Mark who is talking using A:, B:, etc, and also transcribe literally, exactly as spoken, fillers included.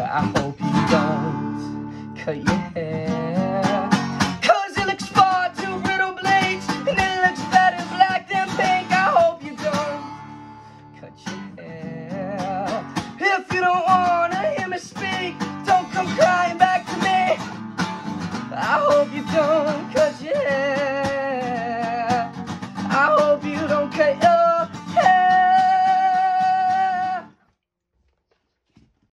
A: I hope you don't cut your hair, 'cause it looks far too brittle blades, and it looks better black than pink. I hope you don't cut your hair. If you don't wanna hear me speak, don't come crying back to me. I hope you don't cut your hair. I hope you don't cut your hair.